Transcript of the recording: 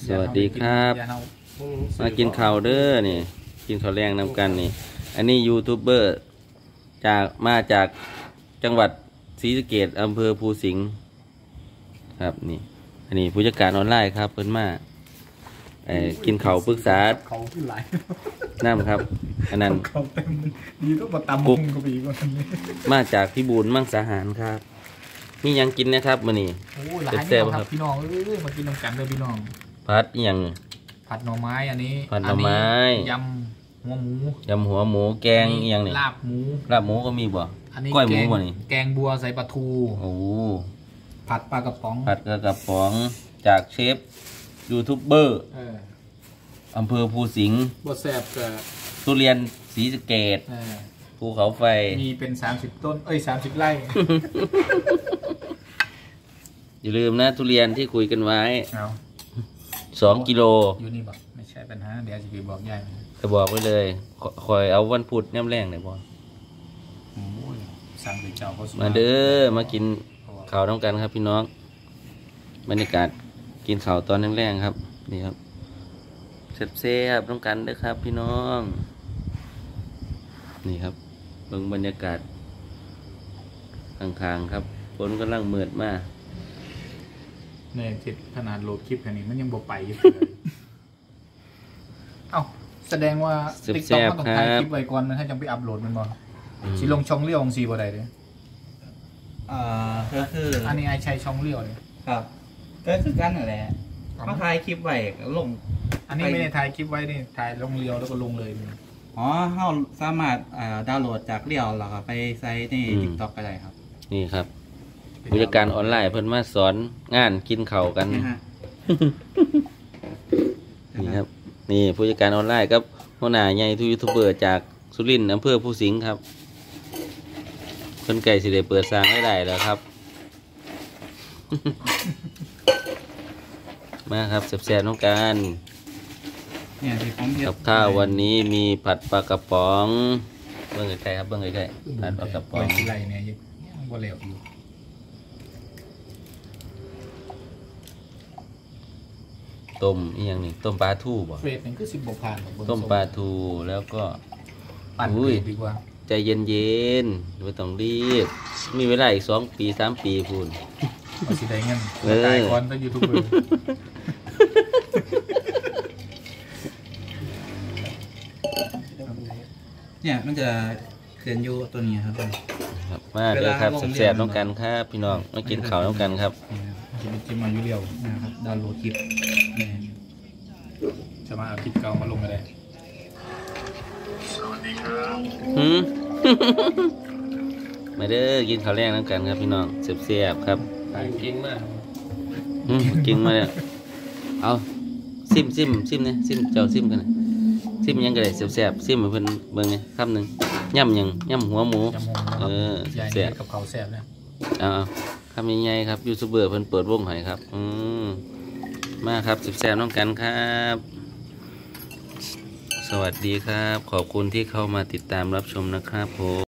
สวัสดีครับมากินข้าวเด้อนี่กินข้าวแรงนำกันนี่อันนี้ยูทูบเบอร์มาจากจังหวัดศรีสะเกษอำเภอภูสิงห์ครับนี่อันนี้ผู้จัดการออนไลน์ครับเพิ่นมากินข้าวปรึกษาเขาขึ้นหลายน้ำครับอันนั้นเขาเต็มดีต้องมาตำมุงกระบี่ก่อนมาจากพิบูลมังสาหารครับมียังกินนะครับมื้อนี้โอ้หลายเนี่ยครับพี่น้องมากินน้ำกันเด้อพี่น้องผัดยังผัดหน่อไม้อันนี้ผัดหน่อไม้ยำหัวหมูแกงยังนี่ลาบหมูก็มีบ่ก้อยหมูบ่นี่แกงบัวใส่ปลาทูโอ้ผัดปลากระป๋องจากเชฟยูทูบเบอร์อำเภอภูสิงห์บ่แซ่บกับทุเรียนศรีสะเกษภูเขาไฟมีเป็น30ต้น30ไร่อย่าลืมนะทุเรียนที่คุยกันไว้2 กิโลอยู่นี่บอกไม่ใช่ปัญหาเดี๋ยวจะไปบอกยายจะบอกไว้เลยคอยเอาวันพุธย่ำแรงเลยบ่สั่งไปเจ้าเขามาเด้อมากินข้าวน้ำกันครับพี่น้องบรรยากาศกินข้าวตอนแรงๆครับนี่ครับเซ่บๆต้องกันเด้อครับพี่น้องนี่ครับเบิ่งบรรยากาศข้างๆครับฝนกำลังมืดมากเนี่ยจิตขนาดโหลดคลิปแค่นี้มันยังบ่ไปอยู่เอ้าแสดงว่าติ๊กต็อกต้องถ่ายคลิปไว้ก่อนนะถ้าจะไปอัพโหลดมันบ่สิลงช่องเลี้ยวของซีบ่ได้เด้ก็คืออันนี้ไอใช้ช่องเลี้ยวเลยครับก็คือกันนั่นแหละเขาถ่ายคลิปไว้ลงอันนี้ไม่ได้ถ่ายคลิปไว้นี่ถ่ายลงเลี้ยวแล้วก็ลงเลยอ๋อเขาสามารถดาวน์โหลดจากเลี้ยวแล้วก็ไปใช้ใน TikTok ก็ได้ครับนี่ครับผู้จัดการออนไลน์เพิ่นมาสอนงานกินข้าวกันนี่ครับนี่ผู้จัดการออนไลน์ครับหัวหน้าใหญ่ทุกยูทูบเบอร์จากสุรินทร์อำเภอภูสิงห์ครับเพิ่นไก่สิได้เปิดสร้างได้แล้วครับมาครับแซ่บๆน้องกันกับข้าววันนี้มีผัดปลากระป๋องเบิ่งใกล้ๆครับเบิ่งใกล้ๆผัดปลากระป๋องไรเนี่ยยังบ่เหลวอยู่ต้มอีกอย่างนี้ต้มปลาทูบ่เฟรดนี่คือ10 บผ่านต้มปลาทูแล้วก็ปั่นดีกว่าใจเย็นๆไม่ต้องรีบมีเวลาอีก2 ปี 3 ปีพูนเอาสิได้เงินตายก่อนต้องยูทูบเบอร์เนี่ยมันจะเขียนอยู่ตัวนี้ครับมาเลยครับแซ่บๆต้องกันครับพี่น้องมากินข้าวต้องกันครับจิ้มมาอยู่เดียวนะครับดาวน์โหลดคลิปจะมาเอาคลิปเก่ามาลงอะไรมาเด้อกินข้าวแรงต้องกันครับพี่น้องแซ่บๆครับเก่งมากเก่งมาเนี่ยเอาซิมเนี่ยซิมเจ้าซิมกันนะซิมยังไงแซ่บซิมเหมือนเพิ่นเบิ่งไงคำหนึ่งย่ำหัวหมูแซ่บกับเขาแซ่บเนี่ยเอาคำใหญ่ๆครับยูทูบเบอร์เพิ่นเปิดวงให้ครับมาครับแซ่บน้องกันครับสวัสดีครับขอบคุณที่เข้ามาติดตามรับชมนะครับผม